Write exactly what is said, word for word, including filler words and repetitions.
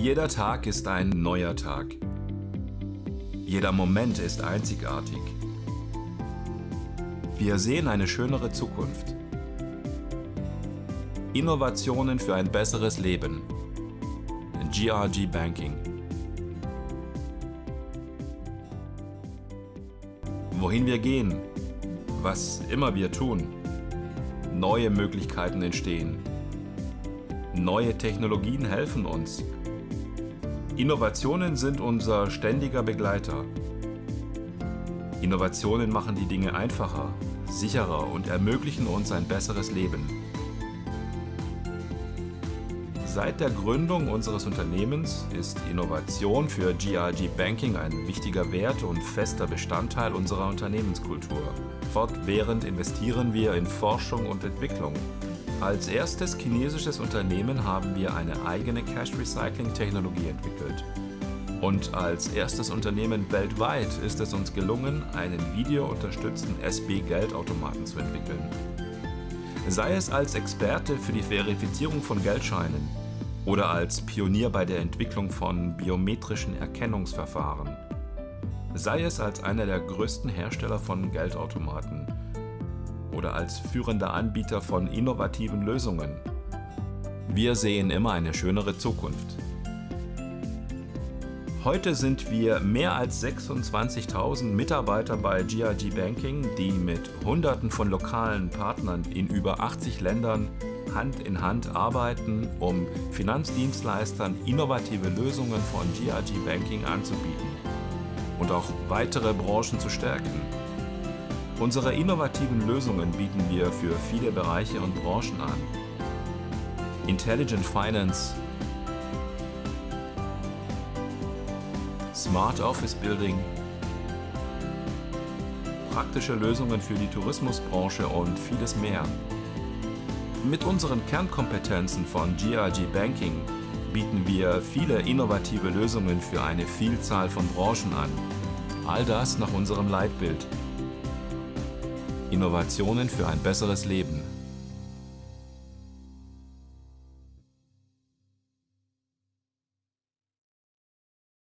Jeder Tag ist ein neuer Tag. Jeder Moment ist einzigartig. Wir sehen eine schönere Zukunft. Innovationen für ein besseres Leben. G R G Banking. Wohin wir gehen, was immer wir tun, neue Möglichkeiten entstehen. Neue Technologien helfen uns. Innovationen sind unser ständiger Begleiter. Innovationen machen die Dinge einfacher, sicherer und ermöglichen uns ein besseres Leben. Seit der Gründung unseres Unternehmens ist Innovation für G R G Banking ein wichtiger Wert und fester Bestandteil unserer Unternehmenskultur. Fortwährend investieren wir in Forschung und Entwicklung. Als erstes chinesisches Unternehmen haben wir eine eigene Cash-Recycling-Technologie entwickelt. Und als erstes Unternehmen weltweit ist es uns gelungen, einen videounterstützten S B-Geldautomaten zu entwickeln. Sei es als Experte für die Verifizierung von Geldscheinen oder als Pionier bei der Entwicklung von biometrischen Erkennungsverfahren. Sei es als einer der größten Hersteller von Geldautomaten oder als führender Anbieter von innovativen Lösungen. Wir sehen immer eine schönere Zukunft. Heute sind wir mehr als sechsundzwanzigtausend Mitarbeiter bei G R G Banking, die mit Hunderten von lokalen Partnern in über achtzig Ländern Hand in Hand arbeiten, um Finanzdienstleistern innovative Lösungen von G R G Banking anzubieten und auch weitere Branchen zu stärken. Unsere innovativen Lösungen bieten wir für viele Bereiche und Branchen an. Intelligent Finance, Smart Office Building, praktische Lösungen für die Tourismusbranche und vieles mehr. Mit unseren Kernkompetenzen von G R G Banking bieten wir viele innovative Lösungen für eine Vielzahl von Branchen an. All das nach unserem Leitbild. Innovationen für ein besseres Leben.